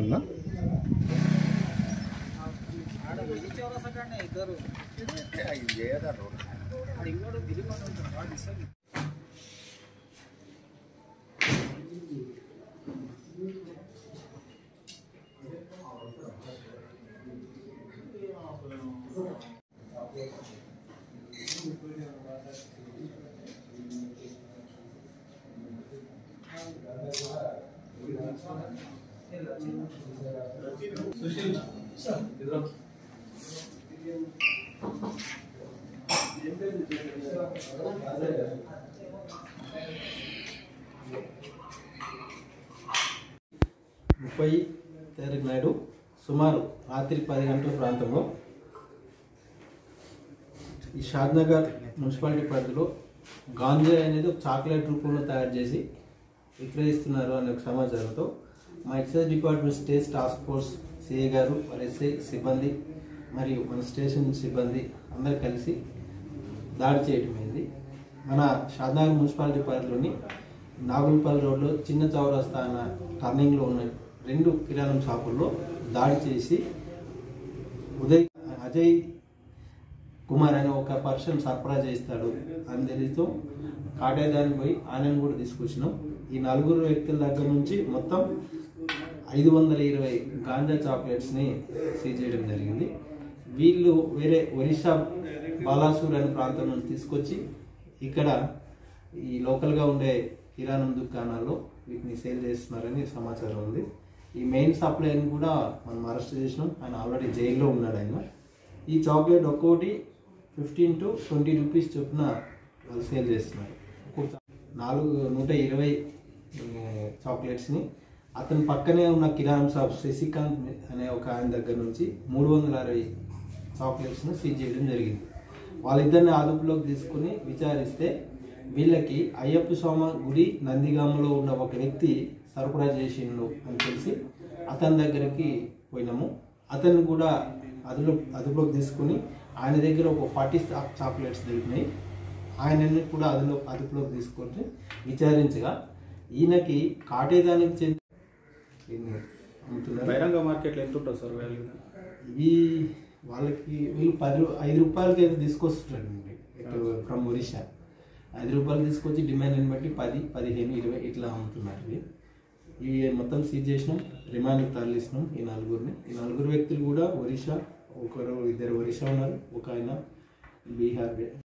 అన్న తారీఖు నాడు సుమారు రాత్రి 10 గంటల ప్రాంతంలో ఈ షాద్నగర్ మున్సిపాలిటీ పరిధిలో గాంజా అనేది ఒక చాక్లెట్ రూపంలో తయారు చేసి విక్రయిస్తున్నారు అనే ఒక సమాచారంతో మా excise department state task force CI గారు వారి ఎస్ఐ సిబ్బంది మరియు మన స్టేషన్ సిబ్బంది అందరూ కలిసి దాడి చేయడమైంది. మన షాద్నగర్ మున్సిపాలిటీ పరిధిలోని నాగులపల్లి రోడ్లో చిన్న చౌరస్తా అన్న టర్నింగ్లో ఉన్న 2 కిరాణం షాపుల్లో దాడి చేసి అజయ్ కుమార్ అనే ఒక పర్సన్ సరఫరా చేస్తాడు అని తెలియతో కాటేదానికి పోయి ఆయనను కూడా తీసుకొచ్చినాం. ఈ 4 వ్యక్తుల దగ్గర నుంచి మొత్తం 520 గాంజా చాక్లెట్స్ని సీజ్ చేయడం జరిగింది. వీళ్ళు వేరే ఒరిస్సా బాలాసూర్ అనే ప్రాంతం నుంచి తీసుకొచ్చి ఇక్కడ ఈ లోకల్గా ఉండే కిరాణం దుకాణాల్లో వీటిని సేల్ చేస్తున్నారని సమాచారం ఉంది. ఈ మెయిన్ సప్లైని కూడా మనం అరెస్ట్ చేసినాం. ఆయన ఆల్రెడీ జైల్లో ఉన్నాడు. ఆయన ఈ చాక్లెట్ ఒక్కోటి 15 to 20 రూపీస్ చొప్పున వాళ్ళు సేల్ చేస్తున్నారు. 120 చాక్లెట్స్ని అతని పక్కనే ఉన్న కిరాణం షాప్ శశికాంత్ అనే ఒక ఆయన దగ్గర నుంచి 360 చాక్లెట్స్ను సీజ్ చేయడం జరిగింది. వాళ్ళిద్దరిని అదుపులోకి తీసుకుని విచారిస్తే వీళ్ళకి అయ్యప్ప స్వామి గుడి నందిగామలో ఉన్న ఒక వ్యక్తి సరఫరా చేసిండు అని తెలిసి అతని దగ్గరికి పోయినాము. అతన్ని కూడా అదుపులోకి తీసుకుని ఆయన దగ్గర ఒక 40 చాక్లెట్స్ దొరికినాయి. ఆయనని కూడా అదుపులోకి తీసుకొని విచారించగా ఈయనకి కాటేదానికి చెంది అమ్ముతున్నారు. బహిరంగ మార్కెట్లో ఎంత ఉంటుంది సార్ వాల్యూ? ఇవి వాళ్ళకి వీళ్ళు 5 రూపాయలకి అయితే తీసుకొస్తుంటారండి. ఫ్రమ్ ఒరిస్సా 5 రూపాయలు తీసుకొచ్చి డిమాండ్ని బట్టి 10, 15, 20 ఇట్లా అమ్ముతున్నారు. ఇవి మొత్తం సీజ్ చేసినాం, రిమాండ్కి తరలిస్తున్నాం ఈ 4గురిని. ఈ 4 వ్యక్తులు కూడా ఒరిస్సా, 2 ఒరిస్సా ఉన్నారు, ఒక ఆయన బీహార్.